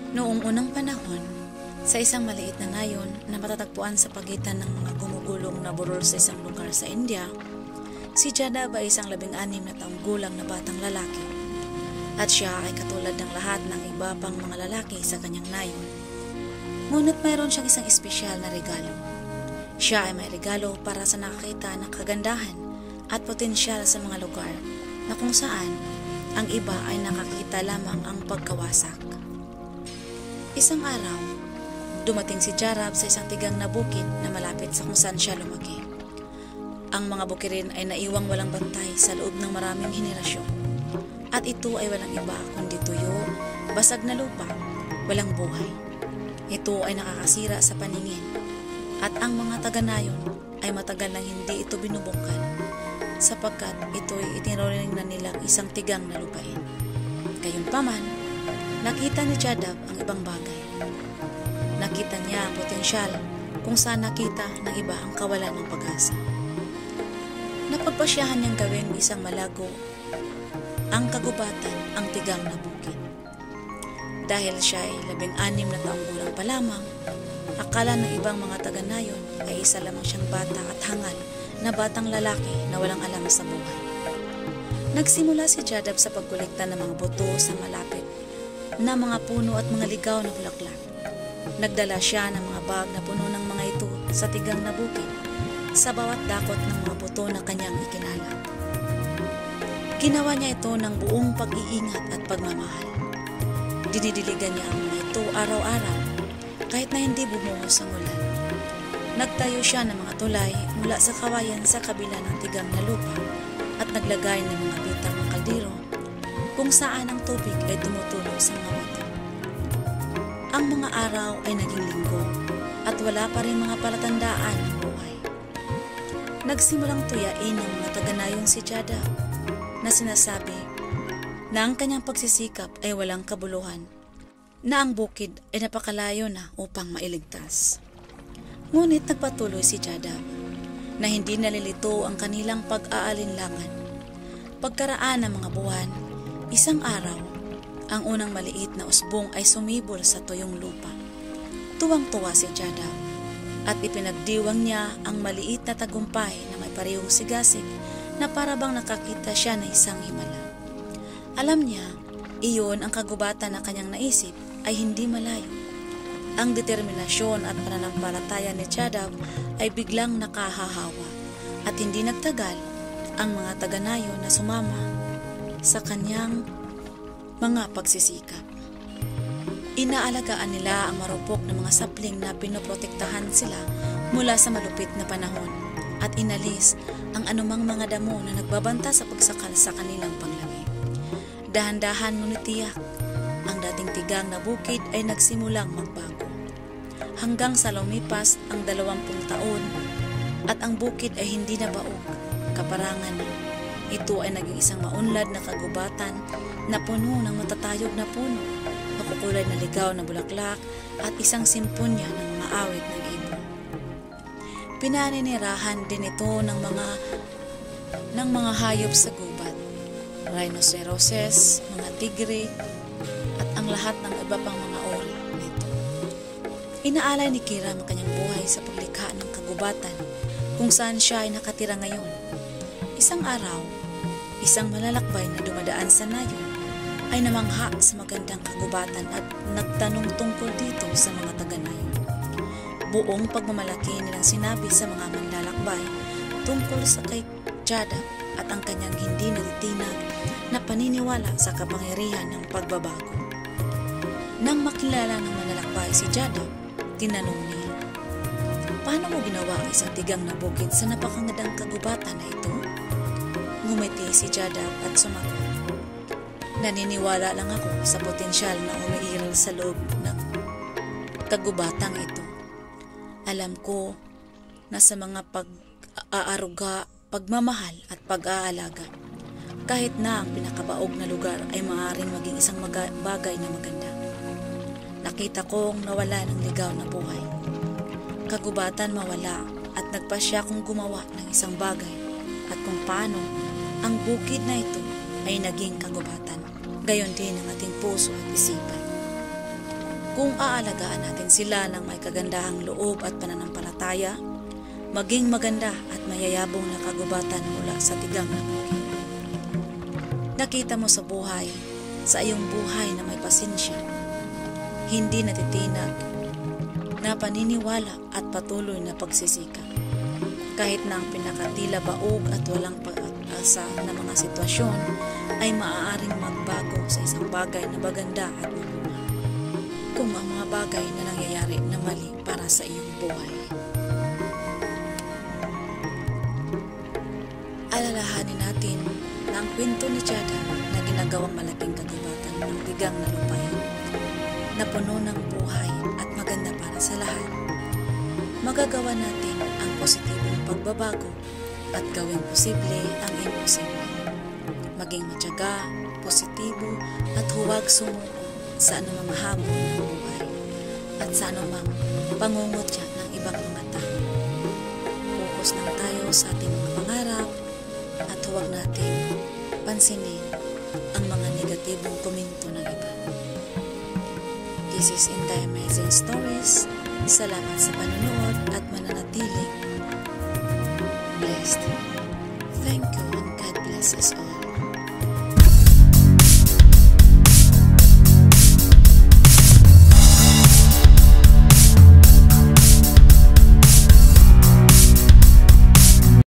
Noong unang panahon, sa isang maliit na nayon na matatagpuan sa pagitan ng mga gumugulong na burol sa isang lugar sa India, si Jadab ay isang 16 na taong gulang na batang lalaki at siya ay katulad ng lahat ng iba pang mga lalaki sa kanyang nayon. Ngunit mayroon siyang isang espesyal na regalo. Siya ay may regalo para sa nakakita ng kagandahan at potensyal sa mga lugar na kung saan ang iba ay nakakita lamang ang pagkawasak. Isang araw, dumating si Jadab sa isang tigang na bukid na malapit sa kung saan siya lumaki. Ang mga bukirin ay naiwang walang bantay sa loob ng maraming henerasyon. At ito ay walang iba kundi tuyo, basag na lupa, walang buhay. Ito ay nakakasira sa paningin at ang mga taga-nayon ay matagal nang hindi ito binubungkal sapagkat ito ay itinuring na nilang isang tigang na lupain. Gayunpaman, nakita ni Jadab ang ibang bagay. Nakita niya ang potensyal kung saan nakita ng iba ang kawalan ng pag-asa. Napagpasyahan niyang gawing isang malago ang kagubatan ang tigang na bukid. Dahil siya ay 16 na taong gulang pa lamang, akala ng ibang mga taga-nayon ay isa lamang siyang bata at hangal na batang lalaki na walang alam sa buhay. Nagsimula si Jadab sa pagkolekta ng mga buto sa malapit na mga puno at mga ligaw na bulaklak. Nagdala siya ng mga bag na puno ng mga ito sa tigang na bukid sa bawat dakot ng mga buto na kanyang ikinalap. Ginawa niya ito ng buong pag-iingat at pagmamahal. Dinidiligan niya ang mga ito araw-araw kahit na hindi bumuhos ang ulan. Nagtayo siya ng mga tulay mula sa kawayan sa kabila ng tigang na lupa at naglagay ng mga bitang ng kaldero kung saan ang tubig ay tumutulog sa mga bato. Ang mga araw ay naging linggo at wala pa rin mga palatandaan ng buhay. Nagsimulang tuyain ng mga taga-nayong si Jadab na sinasabi na ang kanyang pagsisikap ay walang kabuluhan, na ang bukid ay napakalayo na upang mailigtas. Ngunit nagpatuloy si Jadab na hindi nalilito ang kanilang pag-aalinlangan. Pagkaraan ng mga buwan, isang araw, ang unang maliit na usbong ay sumibol sa tuyong lupa. Tuwang-tuwa si Jadab at ipinagdiwang niya ang maliit na tagumpay na may parehong sigasig na parabang nakakita siya ng isang himala. Alam niya, iyon ang kagubatan na kanyang naisip ay hindi malayo. Ang determinasyon at pananampalataya ni Jadab ay biglang nakahahawa at hindi nagtagal ang mga taga-nayo na sumama sa kanyang mga pagsisikap. Inaalagaan nila ang marupok ng mga sapling na pinoprotektahan sila mula sa malupit na panahon at inalis ang anumang mga damo na nagbabanta sa pagsakal sa kanilang panglaki. Dahan-dahan ngunit tiyak, ang dating tigang na bukid ay nagsimulang magbago. Hanggang sa lumipas ang 20 taon at ang bukid ay hindi na baog, kaparangan. Ito ay naging isang maunlad na kagubatan na puno ng matatayog na puno, makukulay na ligaw na bulaklak at isang simponya ng mga awit ng ibon. Pinaninirahan din ito ng mga hayop sa gubat, rhinoceroses, mga tigre, at ang lahat ng iba pang mga uri nito. Inaalay ni Kira ang kanyang buhay sa paglikha ng kagubatan kung saan siya ay nakatira ngayon. Isang araw, isang malalakbay na dumadaan sa nayon ay namangha sa magandang kagubatan at nagtanong tungkol dito sa mga taga-nayon. Buong pagmamalaki nilang sinabi sa mga manlalakbay tungkol sa kay Jadab at ang kanyang hindi natitinag na paniniwala sa kapangyarihan ng pagbabago. Nang makilala ng manlalakbay si Jadab, tinanong niya, "Paano mo ginawa ang isang tigang na bukid sa napakagandang kagubatan na ito?" Ngumiti si Jadab at sumagot, "Naniniwala lang ako sa potensyal na umiiral sa loob ng kagubatang ito. Alam ko na sa mga pag-aaruga, pagmamahal at pag-aalaga, kahit na ang pinakabaog na lugar ay maaaring maging isang bagay na maganda. Nakita kong nawala ng ligaw na buhay. Kagubatan mawala at nagpasya kong gumawa ng isang bagay at kung paano ang bukid na ito ay naging kagubatan, gayon din ang ating puso at isipan." Kung aalagaan natin sila ng may kagandahang loob at pananampalataya, maging maganda at mayayabong na kagubatan mula sa tigang na bukid. Nakita mo sa iyong buhay na may pasensya, hindi natitinag, na paniniwala at patuloy na pagsisikap. Kahit na ang pinakatila baog at walang pag-asa na mga sitwasyon ay maaaring magbago sa isang bagay na maganda at mabunga. Kung ang mga bagay na nangyayari na mali para sa iyong buhay. Alalahanin natin na ang kwento ni Jada na ginagawang malaking kagubatan ng tigang na lupain na puno ng buhay at maganda para sa lahat. Magagawa natin ang positibong pagbabago at gawing posible ang imposible. Maging matyaga, positibo at huwag sumuko sa anumang hamon ng buhay at sa anumang pangungutya ng ibang mga tao. Focus lang tayo sa ating mga pangarap at huwag natin pansinin ang mga negatibong komento ng iba. This is Inday Amazing Stories. Salamat sa panonood at mananatiling blessed. Thank you and God bless us all.